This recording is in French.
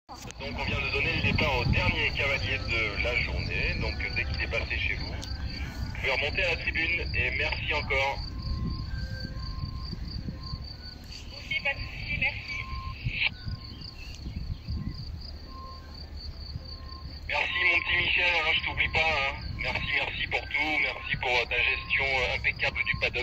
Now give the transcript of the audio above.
Donc on vient de donner le départ au dernier cavalier de la journée, donc dès qu'il est passé chez vous, vous pouvez remonter à la tribune et merci encore. Ok, pas de soucis, merci. Merci mon petit Michel, hein, je t'oublie pas, hein. Merci pour tout, merci pour ta gestion impeccable du paddock.